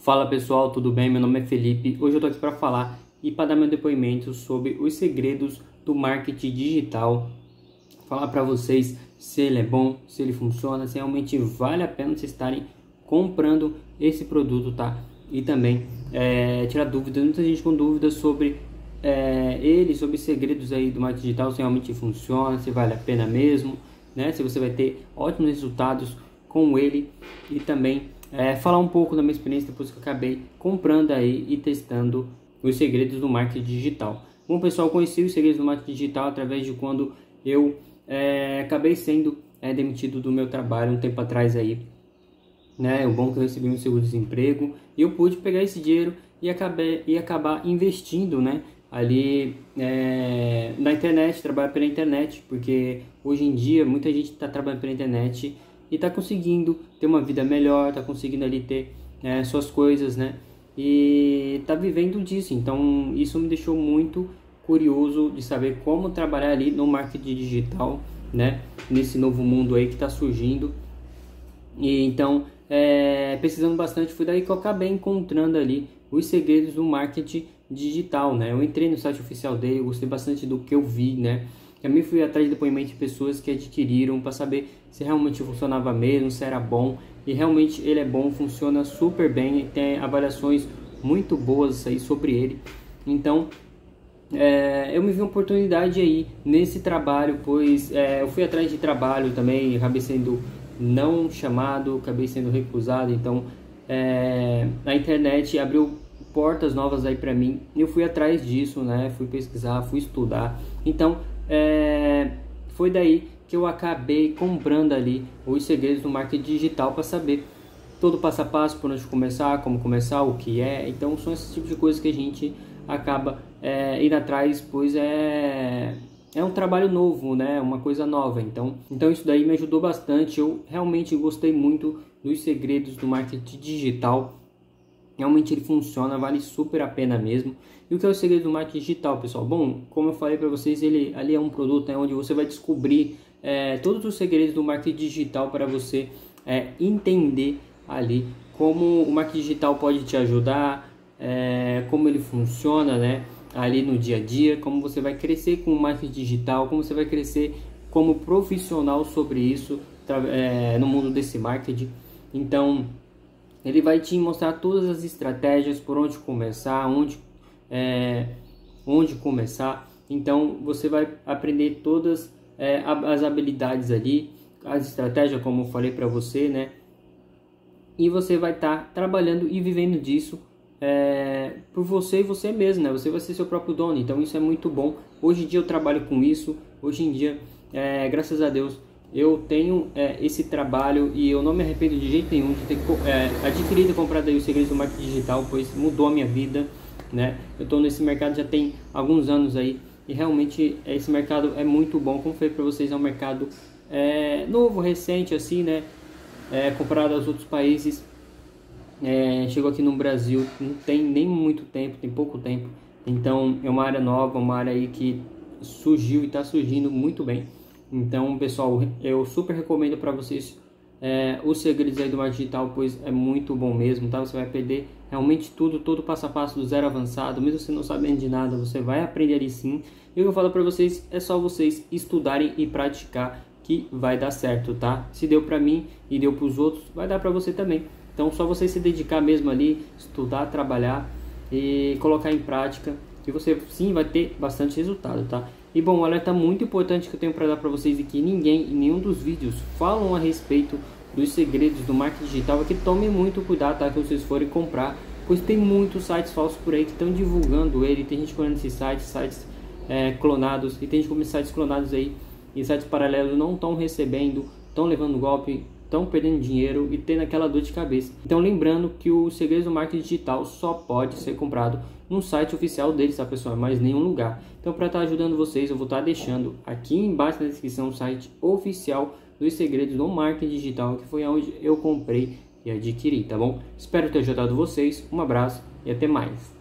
Fala pessoal, tudo bem? Meu nome é Felipe. Hoje eu tô aqui para falar e para dar meu depoimento sobre os segredos do marketing digital. Falar para vocês se ele é bom, se ele funciona, se realmente vale a pena vocês estarem comprando esse produto, tá? E também tirar dúvidas, muita gente com dúvidas sobre sobre segredos aí do marketing digital, se realmente funciona, se vale a pena mesmo, né? Se você vai ter ótimos resultados com ele e também falar um pouco da minha experiência depois que eu acabei comprando aí e testando os segredos do marketing digital. Bom pessoal, eu conheci os segredos do marketing digital através de quando eu acabei sendo demitido do meu trabalho um tempo atrás aí, né? O bom é que eu recebi um seguro-desemprego e eu pude pegar esse dinheiro e acabar investindo, né? Ali na internet, trabalhar pela internet, porque hoje em dia muita gente está trabalhando pela internet e está conseguindo ter uma vida melhor, está conseguindo ali ter suas coisas, né? E está vivendo disso. Então isso me deixou muito curioso de saber como trabalhar ali no marketing digital, né? Nesse novo mundo aí que está surgindo. E então pesquisando bastante, foi daí que eu acabei encontrando ali os segredos do marketing digital, né? Eu entrei no site oficial dele, eu gostei bastante do que eu vi, né? Também fui atrás de depoimentos de pessoas que adquiriram para saber se realmente funcionava mesmo, se era bom. E realmente ele é bom, funciona super bem, tem avaliações muito boas aí sobre ele. Então eu me vi uma oportunidade aí nesse trabalho, pois eu fui atrás de trabalho também, acabei sendo não chamado, acabei sendo recusado. Então a internet abriu portas novas aí para mim e eu fui atrás disso, né? Fui pesquisar, fui estudar. Então foi daí que eu acabei comprando ali os segredos do marketing digital para saber todo o passo a passo, por onde começar, como começar, o que é. Então são esses tipos de coisas que a gente acaba indo atrás, pois é um trabalho novo, né? Uma coisa nova. Então isso daí me ajudou bastante. Eu realmente gostei muito dos segredos do marketing digital. Realmente ele funciona, vale super a pena mesmo. E o que é o segredo do marketing digital, pessoal? Bom, como eu falei para vocês, ele ali é um produto onde você vai descobrir todos os segredos do marketing digital para você entender ali como o marketing digital pode te ajudar, como ele funciona, né? Ali no dia a dia, como você vai crescer com o marketing digital, como você vai crescer como profissional sobre isso no mundo desse marketing. Então ele vai te mostrar todas as estratégias, por onde começar, onde começar. Então você vai aprender todas as habilidades ali, as estratégias, como eu falei para você, né? E você vai estar trabalhando e vivendo disso por você e você mesmo, né? Você vai ser seu próprio dono. Então isso é muito bom. Hoje em dia eu trabalho com isso. Hoje em dia, graças a Deus, eu tenho esse trabalho e eu não me arrependo de jeito nenhum de ter adquirido e comprado aí os segredos do marketing digital, pois mudou a minha vida, né? Eu estou nesse mercado já tem alguns anos aí e realmente esse mercado é muito bom. Como falei para vocês, é um mercado novo, recente assim, né? Comparado aos outros países. Chegou aqui no Brasil não tem nem muito tempo, tem pouco tempo. Então é uma área nova, uma área aí que surgiu e está surgindo muito bem. Então pessoal, eu super recomendo para vocês os segredos aí do marketing digital, pois é muito bom mesmo, tá? Você vai aprender realmente tudo, todo passo a passo do zero avançado. Mesmo você não sabendo de nada, você vai aprender ali sim. E o que eu falo para vocês é só vocês estudarem e praticar que vai dar certo, tá? Se deu para mim e deu para os outros, vai dar para você também. Então só você se dedicar mesmo ali, estudar, trabalhar e colocar em prática, que você sim vai ter bastante resultado, tá? E bom, um alerta muito importante que eu tenho para dar para vocês aqui: ninguém em nenhum dos vídeos falam a respeito dos segredos do marketing digital. Aqui tomem muito cuidado, tá? Que vocês forem comprar, pois tem muitos sites falsos por aí que estão divulgando ele. Tem gente comprando esses sites clonados, e tem gente comprando sites clonados aí e sites paralelos não estão recebendo, estão levando golpe, estão perdendo dinheiro e tendo aquela dor de cabeça. Então lembrando que o segredo do marketing digital só pode ser comprado no site oficial deles, tá pessoal? Mais nenhum lugar. Então para estar ajudando vocês, eu vou estar deixando aqui embaixo na descrição o site oficial dos segredos do marketing digital, que foi onde eu comprei e adquiri, tá bom? Espero ter ajudado vocês, um abraço e até mais.